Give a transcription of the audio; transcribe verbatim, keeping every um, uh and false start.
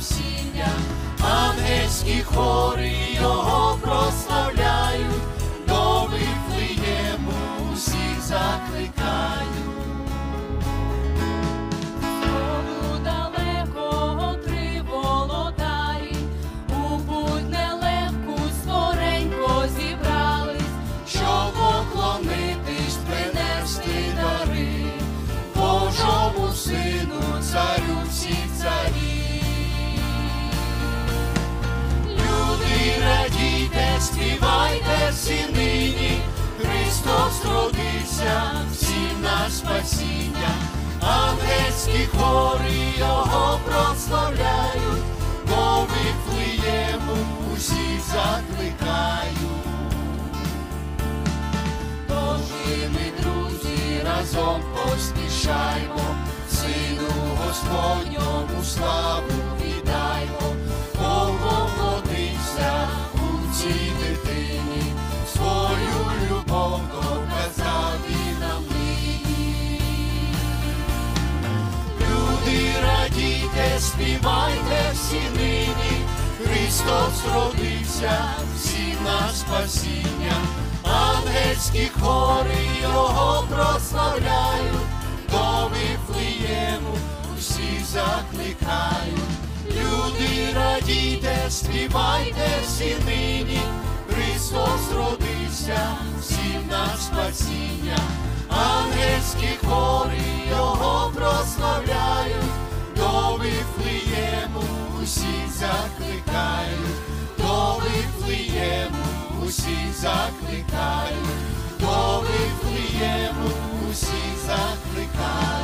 спасіння, ангельські хори його прославляють, до Вифлеєму усіх закликають. Знову далеко три володарі, у путь нелегку скоренько зібрались, Щоб поклонитись, принести дари Божому Сину, царю всіх царів. Люди, радійте, співайте всі нині, Христос родився, всім на спасіння, ангельські хори його прославляють, до Вифлеєму усіх закликають. Тож і ми, друзі, разом поспішаймо, Сину Господньому славу віддаймо, Бог воплотився у цій дитині, свою любов доказав і нам нині. Люди, радійте, співайте всі нині, Христос родився, всім на спасіння, ангельські хори його прославляють, до Вифлеєму усіх закликають. Люди, радійте, співайте всі нині, Христос родився, всім на спасіння, ангельські хори його прославляють, до Вифлеєму усіх закликають, до Вифлеєму усіх закликають, до Вифлеєму усіх закликають.